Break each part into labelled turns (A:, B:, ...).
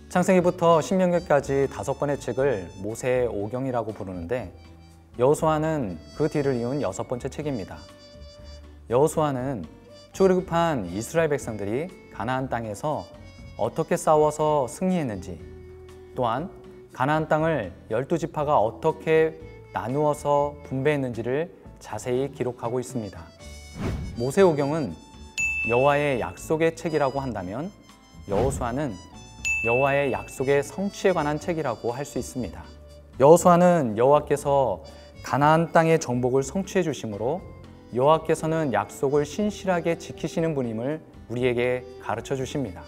A: 창세기부터 신명기까지 5권의 책을 모세의 오경이라고 부르는데 여호수아는 그 뒤를 이은 6번째 책입니다. 여호수아는 출애굽한 이스라엘 백성들이 가나안 땅에서 어떻게 싸워서 승리했는지, 또한 가나안 땅을 12지파가 어떻게 나누어서 분배했는지를 자세히 기록하고 있습니다. 모세오경은 여호와의 약속의 책이라고 한다면 여호수아는 여호와의 약속의 성취에 관한 책이라고 할 수 있습니다. 여호수아는 여호와께서 가나안 땅의 정복을 성취해 주심으로 여호와께서는 약속을 신실하게 지키시는 분임을 우리에게 가르쳐 주십니다.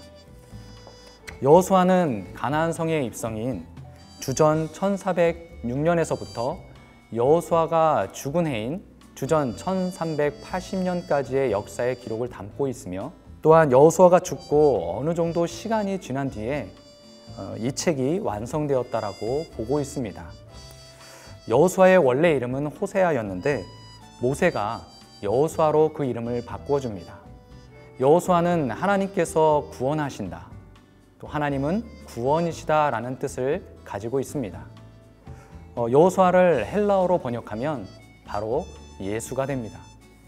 A: 여호수아는 가나안 성의 입성인 주전 1406년에서부터 여호수아가 죽은 해인 주전 1380년까지의 역사의 기록을 담고 있으며, 또한 여호수아가 죽고 어느 정도 시간이 지난 뒤에 이 책이 완성되었다라고 보고 있습니다. 여호수아의 원래 이름은 호세아였는데 모세가 여호수아로 그 이름을 바꾸어 줍니다. 여호수아는 하나님께서 구원하신다, 또 하나님은 구원이시다라는 뜻을 가지고 있습니다. 여호수아를 헬라어로 번역하면 바로 예수가 됩니다.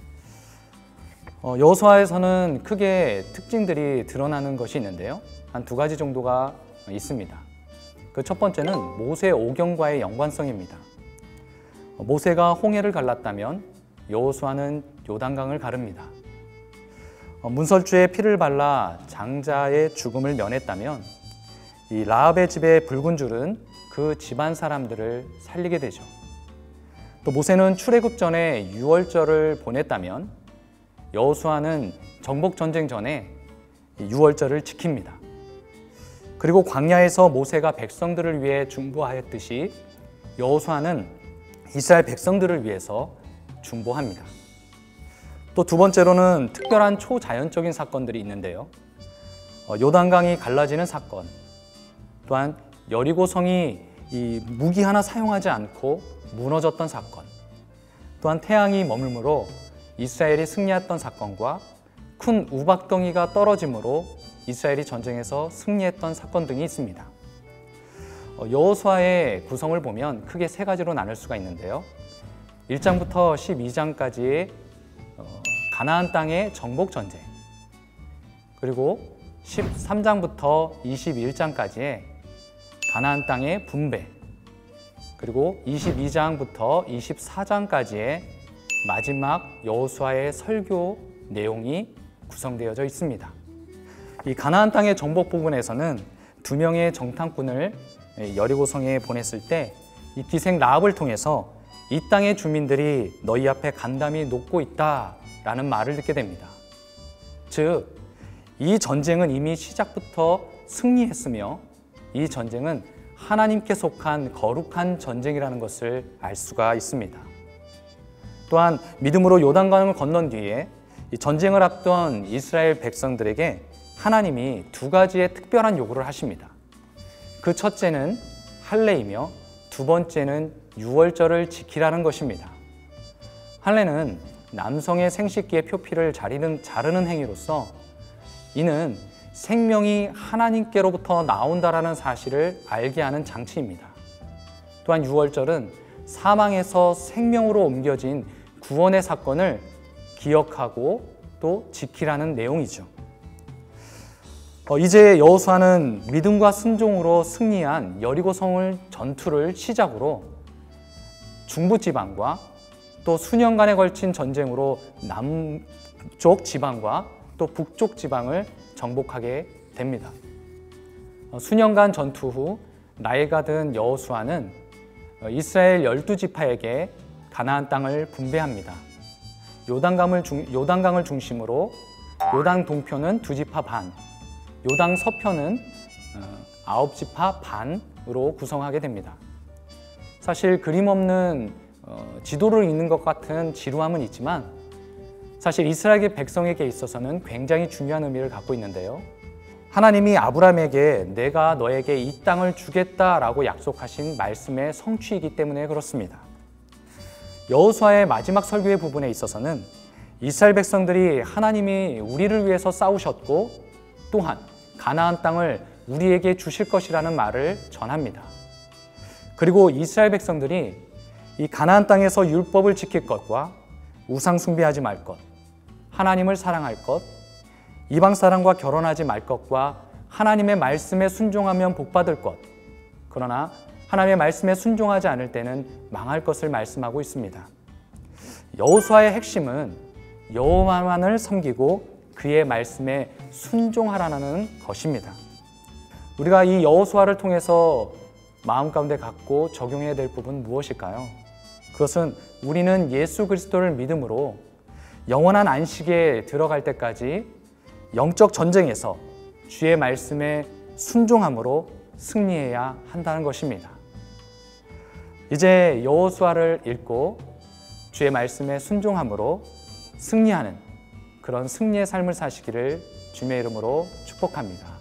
A: 여호수아에서는 크게 특징들이 드러나는 것이 있는데요. 한 2가지 정도가 있습니다. 그 첫 번째는 모세 오경과의 연관성입니다. 모세가 홍해를 갈랐다면 여호수아는 요단강을 가릅니다. 문설주에 피를 발라 장자의 죽음을 면했다면 이 라합의 집의 붉은 줄은 그 집안 사람들을 살리게 되죠. 또 모세는 출애굽 전에 유월절을 보냈다면 여호수아는 정복 전쟁 전에 유월절을 지킵니다. 그리고 광야에서 모세가 백성들을 위해 중보하였듯이 여호수아는 이스라엘 백성들을 위해서 중보합니다. 또 2번째로는 특별한 초자연적인 사건들이 있는데요. 요단강이 갈라지는 사건, 또한 여리고성이 이 무기 하나 사용하지 않고 무너졌던 사건, 또한 태양이 머물므로 이스라엘이 승리했던 사건과 큰 우박덩이가 떨어짐으로 이스라엘이 전쟁에서 승리했던 사건 등이 있습니다. 여호수아의 구성을 보면 크게 3가지로 나눌 수가 있는데요. 1장부터 12장까지의 가나안 땅의 정복 전쟁, 그리고 13장부터 21장까지의 가나안 땅의 분배, 그리고 22장부터 24장까지의 마지막 여호수아의 설교 내용이 구성되어져 있습니다. 이 가나안 땅의 정복 부분에서는 2명의 정탐꾼을 여리고성에 보냈을 때 이 기생 라합을 통해서 이 땅의 주민들이 너희 앞에 간담이 녹고 있다라는 말을 듣게 됩니다. 즉, 이 전쟁은 이미 시작부터 승리했으며 이 전쟁은 하나님께 속한 거룩한 전쟁이라는 것을 알 수가 있습니다. 또한 믿음으로 요단강을 건넌 뒤에 이 전쟁을 앞둔 이스라엘 백성들에게 하나님이 2가지의 특별한 요구를 하십니다. 그 첫째는 할례이며 2번째는 유월절을 지키라는 것입니다. 할례는 남성의 생식기의 표피를 자르는 행위로서 이는 생명이 하나님께로부터 나온다라는 사실을 알게 하는 장치입니다. 또한 유월절은 사망에서 생명으로 옮겨진 구원의 사건을 기억하고 또 지키라는 내용이죠. 이제 여호수아는 믿음과 순종으로 승리한 여리고성을 전투를 시작으로 중부지방과 또 수년간에 걸친 전쟁으로 남쪽 지방과 또 북쪽 지방을 정복하게 됩니다. 수년간 전투 후 나이가 든 여호수아는 이스라엘 12지파에게 가나안 땅을 분배합니다. 요단강을 중심으로 요단 동편은 2지파 반, 요단 서편은 9지파 반으로 구성하게 됩니다. 사실 그림 없는 지도를 읽는 것 같은 지루함은 있지만 사실 이스라엘 백성에게 있어서는 굉장히 중요한 의미를 갖고 있는데요. 하나님이 아브라함에게 내가 너에게 이 땅을 주겠다라고 약속하신 말씀의 성취이기 때문에 그렇습니다. 여호수아의 마지막 설교의 부분에 있어서는 이스라엘 백성들이 하나님이 우리를 위해서 싸우셨고 또한 가나안 땅을 우리에게 주실 것이라는 말을 전합니다. 그리고 이스라엘 백성들이 이 가나안 땅에서 율법을 지킬 것과 우상 숭배하지 말 것, 하나님을 사랑할 것, 이방 사람과 결혼하지 말 것과 하나님의 말씀에 순종하면 복받을 것, 그러나 하나님의 말씀에 순종하지 않을 때는 망할 것을 말씀하고 있습니다. 여호수아의 핵심은 여호와만을 섬기고 그의 말씀에 순종하라는 것입니다. 우리가 이 여호수아를 통해서 마음 가운데 갖고 적용해야 될 부분 무엇일까요? 그것은 우리는 예수 그리스도를 믿음으로 영원한 안식에 들어갈 때까지 영적 전쟁에서 주의 말씀에 순종함으로 승리해야 한다는 것입니다. 이제 여호수아를 읽고 주의 말씀에 순종함으로 승리하는 그런 승리의 삶을 사시기를 주님의 이름으로 축복합니다.